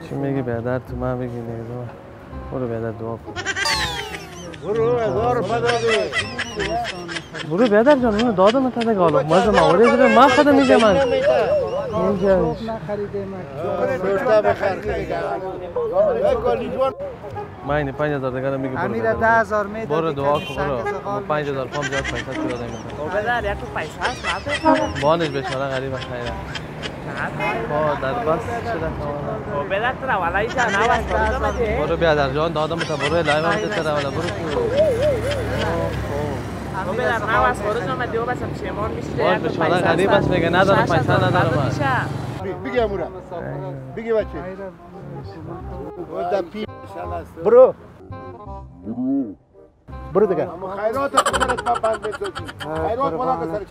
چی میگی بیادر تو من بگی نگذار برو بیادر دعا کن برو 1000 داده برو بیادر جان اونو دادم تا دیگه حالا مازه موارد بره من خودم میگم من اینجا سوشتا بخیر دیگه ما این 5000 دیگه میگه برو امیر 10000 میده برو دعا کن برو 5000 پام زیاد پیسه تو دادم بدر یک پیسه هست نده بانش بیچاره غریب خیره در بس شده او بدر ترا والای جان آواز کنم برو بیادر جان دادم تا برو لایو هم ترا والا برو او بدر آواز کنم دیو بس پشیمون میشه باش بیچاره غریب است میگه ندارم پیسه ندارم بگی امورا بگی بچه برو برو دیگه خیرات پسرت ما پنج میتوزی خیرات مالا پسرت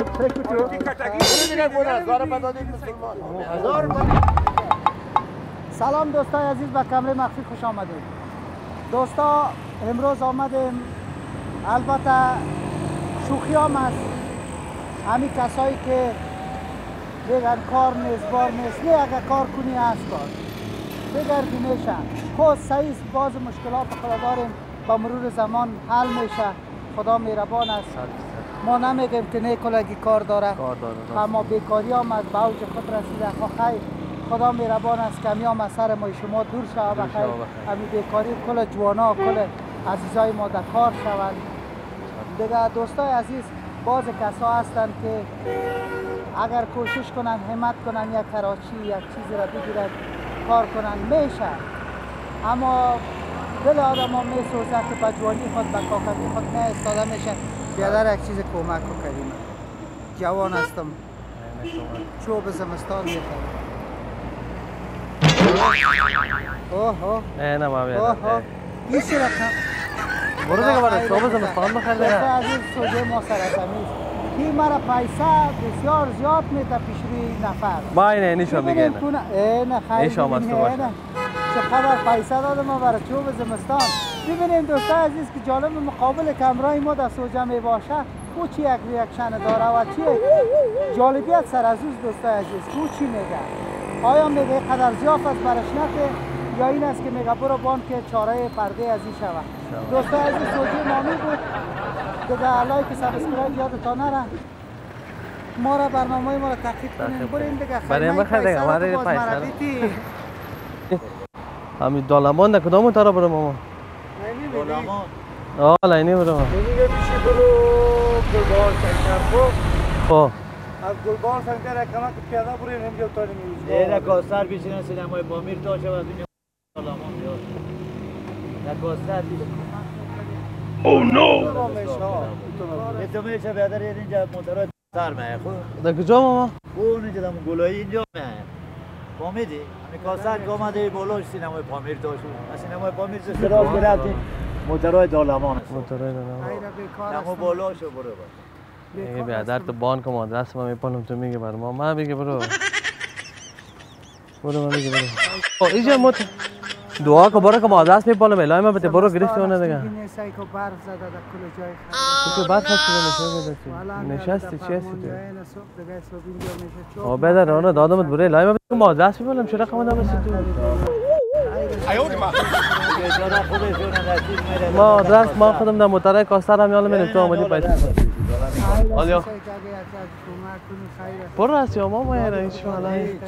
سلام دوستای عزیز به کمره مخفی خوش آمدید. دوستا امروز آمدیم البته شوخی هم است همین کسایی که بگن کار نیست بار نیست نه اگر کار کنی هست کار بگردی میشه خود صحیح باز مشکلات خدا داریم با مرور زمان حل میشه خدا مهربان است ما نمیگیم که نیکلگی کار داره اما بیکاری هم از به اوج خود رسیده خیر خدا مهربان است که همی از سر ما شما دور شود بخیر همی بیکاری کل جوانا کل عزیزای ما در کار شوند دیگه دوستای عزیز باز کسا هستند که اگر کوشش کنن همت کنن یک کراچی یک چیزی را بگیرن کار کنن میشه اما دل آدم ها میسوزه که به جوانی خود به کاکمی خود نه استاده میشه بیادر یک چیز کمک کنیم جوان هستم چوب زمستان میخوام اوه نه ما بیادر این چی رقم برو دیگه برو چوب زمستان بخیر دیگه عزیز سوژه ما سرزمیست این مرا پیسه بسیار زیاد میده پیش روی نفر با اینه نیشو میگه نه خیلی نیشو مستو باشه چقدر پیسه داده ما برای چوب زمستان ببینیم دوستای عزیز که جالب مقابل کمرای ما در سوژه می باشه او چی یک ریاکشن داره و چی جالبیت سر از اوست دوستای عزیز او چی میگه آیا میگه قدر زیاف است برش نکه یا این است که میگه برو بان که چاره پرده از این شود دوستای عزیز سوژه نامی بود دیگه لایک سابسکرایب یادتان نره ما را برنامه ما را تحقیق کنیم بریم دیگه بریم بخیر دیگه ما را پیسه همین دالمان در کدام تارا برو ماما دالمان لینی برو دیگه میشه برو گلبار سنگر خب از گلبار سنگر یک کلان که پیاده بریم اینجا تا نمیشه نه کاستر بیشتر سینمای بامیر تا شود اینجا دالمان بیاد نه کاستر او نو تو میشه بیادر اینجا موتورات سر میه خود در کجا ماما؟ اون اینجا دم گلایی اینجا میه فهمیدی؟ همین کاسر که آمده بالاش سینمای پامیر تا شد سینمای پامیر چه راست گرفتیم موتورای دالمان است موتورای دالمان نمو بالاشو برو میگه بیادر تو بان کم آدرس ما میپنم تو میگه بر ما بگه برو برو ما میگه برو اینجا دعا که برو که ما آدرس میپنم الهی ما بده برو گرفتی اونه دیگه نیسای که برف زده در کل جای تو که برف هستی نشستی چی هستی تو بدر اونه دادمت بره الهی ما بده که ما آدرس میپنم چرا رقم آدم هستی تو ما آدرس ما خودم در موترهای کاستر هم یالا میریم تو آمدی پیسه آلیا برو هستی ما ما یه رئیس شما الهی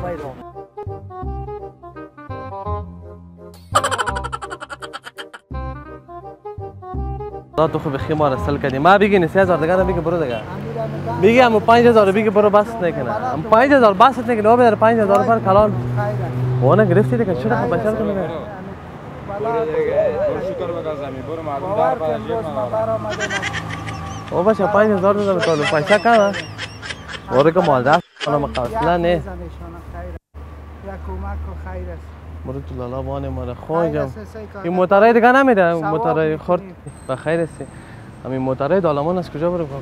تو خوب خیمه را سل کردی ما بگی 3000 دیگه بگی برو دیگه بگی هم 5000 بگی برو بس نکنه هم 5000 بس نکنه او بدر 5000 پر کلان اون گرفتی دیگه چرا خب بچه تو میگه برو دیگه برو شکر بگا زمین برو مردم در او باشه 5000 دادم تو پیسه کنه وره که مال دست کنم اصلا نه یک کمک و خیر است برو تو لالا بانه مال خوجم این موترای دیگه نمیره موترای خرد بخیر هستی همین موترای دالمان از کجا برو کاکا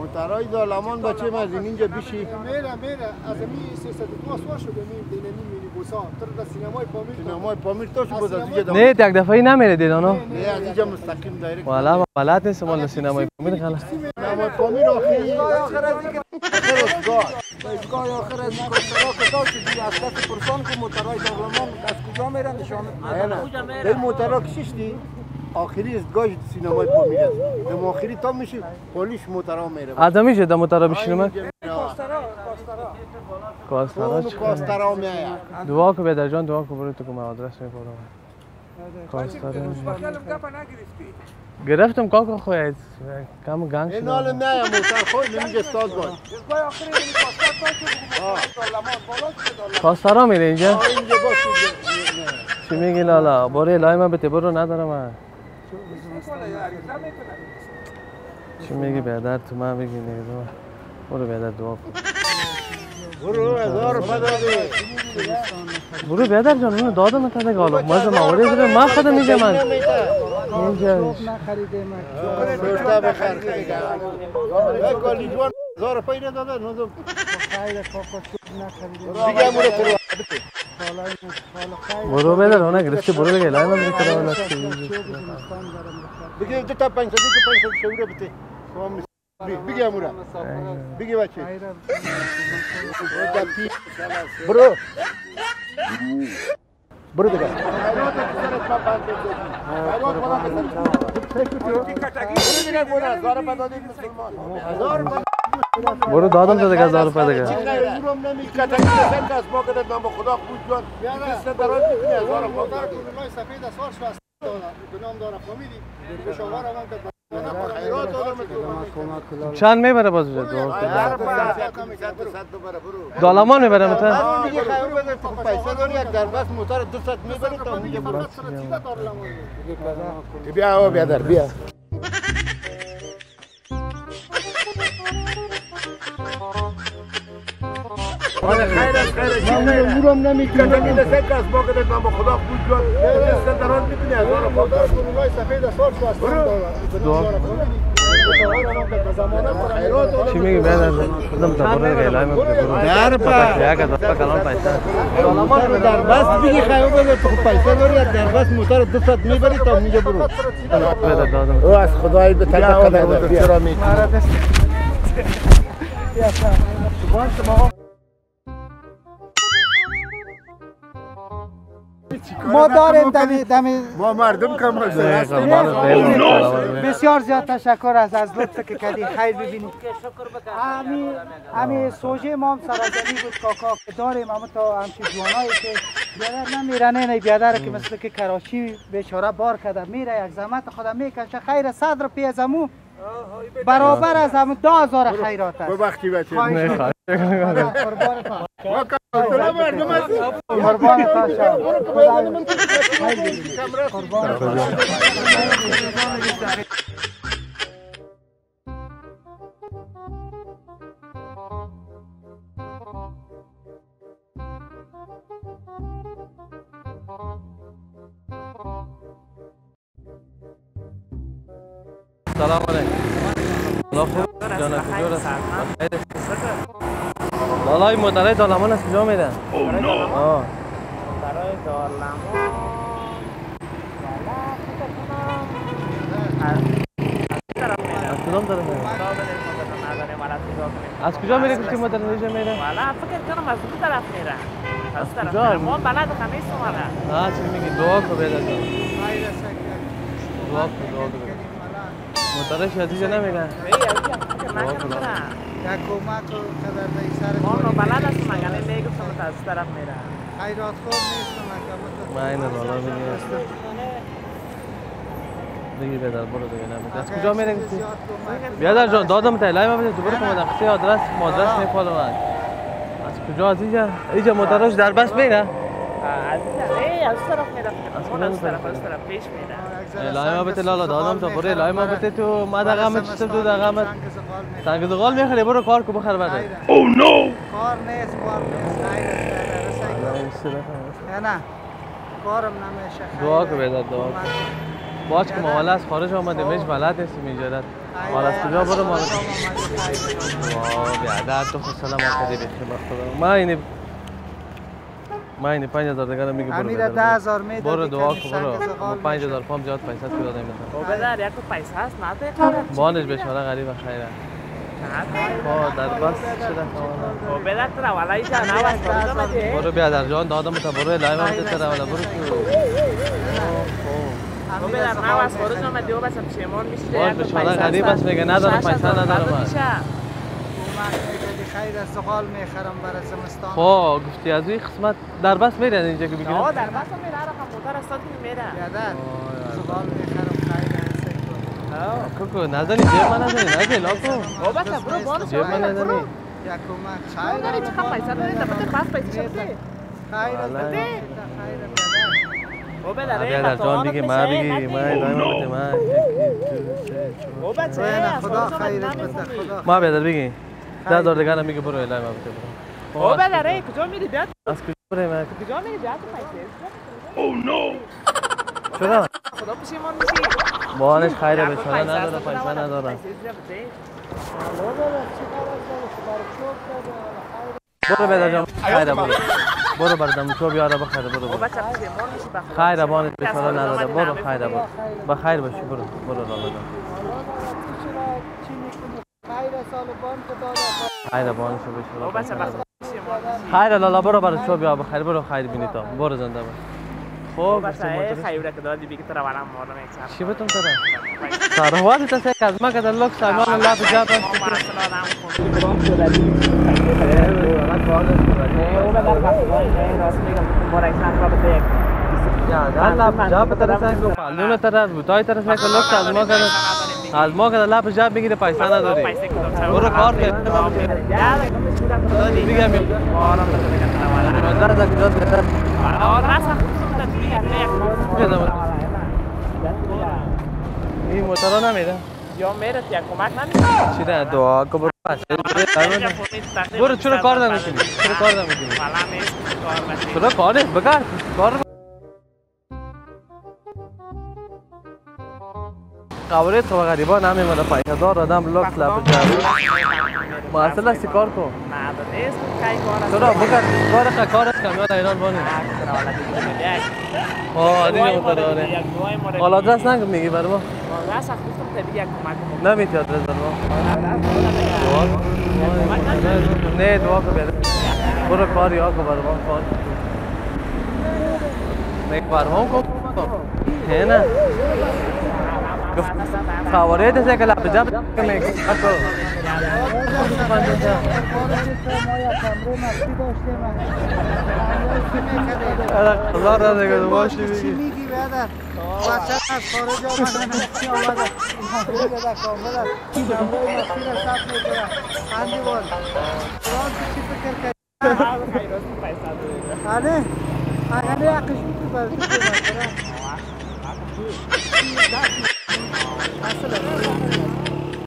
موترای دالمان بچه ما از اینجا بیشی میره از این 302 سوار شده دینمی میری موسی تر در سینمای پامیر سینمای پامیر تو شو بود دیگه نه یک دفعه نمیره دیدانو نه از اینجا مستقیم دایرکت والا من بلد نیستم مال سینمای پامیر خلا سینمای پامیر آخری آخر از اینکه ایستگاه آخر از اینکه سراغ داشت دی از کسی پرسان که موترهای دولمان از کجا میرن نشان نه این موترها کشیشتی آخری ایستگاه سینمای پامیر است دم آخری تا میشه پلیس موترها میره آدمی شده موتر بشینم کاسترا کاسترا کاسترها میآید دعا کو بیادر جان دعا کو برو تو که من آدرس میپرم کاسترا گرفتم کاکا خواهید کم گنگ این شد حال نه موتر خود نمیگه استاد باش ایستگاه آخری این کاسترا دولمان بالا کاسترا میره اینجا اینجا باش چی میگی لالا برو لای من بده برو ندارم من چی میگی بیادر تو من بگی نگه برو بیادر دعا کن برو 1000 بدادی برو بیادر جان اونو دادم تا دیگه حالا مازه موارد زده من خودم میگم من اینجا نخریده من سوشتا بخیر خیلی گالی جوان 1000 پیدا داده نوزم خیر کاکا چوب نخریده دیگه امور تو برو بیادر اونا گرفتی برو دیگه لای من بگی کرا والا بگی دو تا 500 شوره بده بگی امورا بگی بچه برو برو دیگه برو دادم تا دیگه 1000 روپیه دیگه چند میبره باز دعا کن دالمان میبره متا بیا بیادر بیا من نورم نمیکنم این دسته کس با کدت من با خدا بود جان دسته دران میکنی از آن خدا کنونای سفید سال شو است چی میگی بیادر خودم تا برو دیگه لای من بده برو در پتا که اگه دفعه کلان پیسه دالمان در بس بگی خیلی بده تو پیسه داری در بس موتر 200 میبری تا میگه برو بیادر دادم او از خدای به طلب کنه چرا میکنی ما داریم دمی ما مردم کم بسیار زیاد تشکر از لطف که کردی خیر ببینید امی سوژه ما هم سرازنی بود کاکا که داریم اما تا همچی جوانایی که بیادر نمیرنه نه بیادر که مثل که کراچی بیچاره بار کرده میره یک زحمت خودم میکشه خیر 100 روپیه از امو برابر از همون 2000 خیرات است وقتی بچه قربان تا قربان سلام علیکم جانا کجا رسید لالا این مدرای دالمان از کجا میدن؟ برای دارلمان از کدام طرف میره؟ از کجا میره که مدر نیجا میره؟ والا فکر کنم از اون طرف میره از کجا؟ طرف ما بلد خمیس اومده چی میگی دعا کو بیادر جان دعا کو مدرش از اینجا نمیرن یک کمک و قدر نیسر ما رو بلد است مگه میگفتم تا از طرف میره خیرات خور نیستم من این لالا بگی بیادر برو دیگه نمیده از کجا میره کسی؟ بیادر جان دادم تا لای من بده دوباره که مدرخصی آدرس میپاده من از کجا از اینجا مدرش در بس میره؟ از طرف میره از طرف پیش میره لای ما بده لالا دادم تا برو لای ما بده تو ما دقیقه چطور دو دقیقه سنگ زغال میخری برو کار کو بخر بده او نو کار نیست نه کارم نمیشه دعا کو بیادر دعا باش که ما از خارج آمدیم هیچ بلد نیستیم اینجا حالا از کجا برو ما بیادر تو خود سلام آکدی بخیر بخدا ما این 5000 دیگه میگه برو امیر بدر. 10000 میده برو دعا کن سنگ برو زغال 5000 پام زیاد پیسه تو دادم مثلا او بدر یک پیسه هست نده کارت بانش بیچاره غریب خیره در بس شده او بدر ترا ولی جا نواز خورد آمده برو بیا در جان دادم تا برو لایو هم تو ولا برو او بدر نواز خورد آمده او بس پشیمان میشه باز بیچاره غریب است میگه ندارم پیسه ندارم من حکومت میگه خیر از زغال میخرم برای زمستان خب گفتی از این قسمت در بس میره اینجا که بگیرم نه در بس میره رقم موتر استاد که میره یادت زغال میخرم خیر از کوکو نزنی جیب من نزنی نزنی لاکو او بس برو بانو جیب من نزنی حکومت او داری خیر چقدر پیسه داری در بطه پاس پیسه شده خیر از والا. خیر او بدر در جان بگی ما بگی ما دائما بده ما او بچه خدا خیرت بده خدا ما بیادر بگی 10000 دیگه میگه برو الهی ما بده برو او بدر کجا میری بیاد از کجا بریم کجا میری بیاد پیسه چرا خدا پشیمان میشی بانش خیره بیچاره نداره پیسه نداره برو بیادر جان خیره برو برو بردم تو بیاره بخیر برو او برو بچه پشیمان میشی بخدا خیره بانش بیچاره نداره برو خیره برو بخیر باشی برو برو رالا خیر سال بان که داده خیره بانش او بچه بیچاره بخدا پشیمان میشی خیره لالا برو برو تو بیا بخیر برو خیر بینی تو برو زنده باش او خب بچه خیره که دادی بگی تو رو ورم مارم یک سر چی بتون تره سروات تا سه از ما که در لوک سامان الله بجا بس الله جا به طرف سه کو پالون طرف بوتای طرف سه کو لوک از ما که الله بجا بگیره پیسه نداری برو کار کن میگم مدرسه که داد بهتر این موتورا نمیده یا میره یا کمک نمیده چی نه دعا کو برو برو چرا کار نمیکنی چرا کار نمیکنی چرا کار نیست بگار کار قواره تو غریبا نمیمونه 5000 آدم لوکس لب جا ما اصلا کار کو چرا بگار کارش کمیاد ایران بانی دیگه موتوره حالا آدرس نگم میگی برای ما نمیتی آدرس برای ما نه دعا کو بیاد برو کاری ها کو برای ما کار میک فرهام کو ہے نا قواره دسته که لب جا میک اکو الله را دیگه باشی چی بگی میگی برادر بچه از خارج آمدن چی آمده این بده کامل نمره مسیر ثبت میکنه اندی بول قرآن چی فکر کردی آنه اقش میکنه